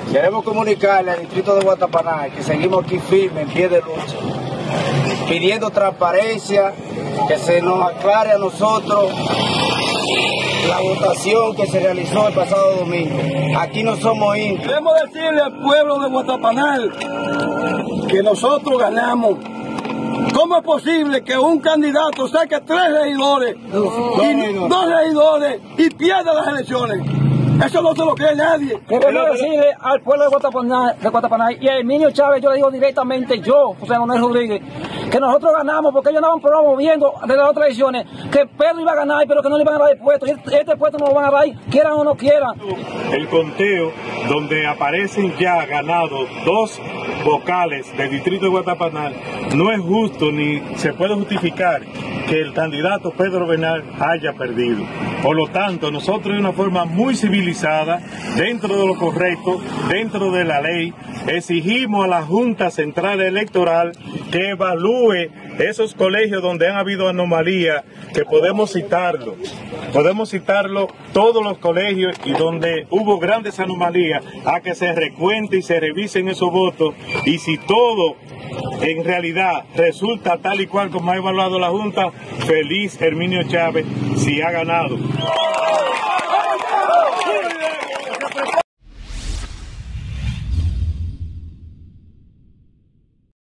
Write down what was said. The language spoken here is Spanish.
Queremos comunicarle al distrito de Guatapaná que seguimos aquí firmes, en pie de lucha, pidiendo transparencia, que se nos aclare a nosotros la votación que se realizó el pasado domingo. Aquí no somos indios. Queremos decirle al pueblo de Guatapaná que nosotros ganamos. ¿Cómo es posible que un candidato saque 3 regidores, dos regidores y pierda las elecciones? Eso no se lo cree nadie. Queremos decirle al pueblo de Guatapaná y a Herminio Chávez, yo le digo directamente, yo, José Manuel Rodríguez, que nosotros ganamos porque ellos andaban promoviendo desde las otras elecciones que Pedro iba a ganar, pero que no le iban a dar el puesto. Y este puesto no lo van a dar, quieran o no quieran. El conteo donde aparecen ya ganados 2 vocales del distrito de Guatapaná, no es justo ni se puede justificar que el candidato Pedro Bernal haya perdido. Por lo tanto, nosotros de una forma muy civilizada, dentro de lo correcto, dentro de la ley, exigimos a la Junta Central Electoral que evalúe esos colegios donde han habido anomalías, que podemos citarlo todos los colegios y donde hubo grandes anomalías, a que se recuente y se revisen esos votos, y si todo en realidad resulta tal y cual como ha evaluado la Junta, feliz Herminio Chávez si ha ganado.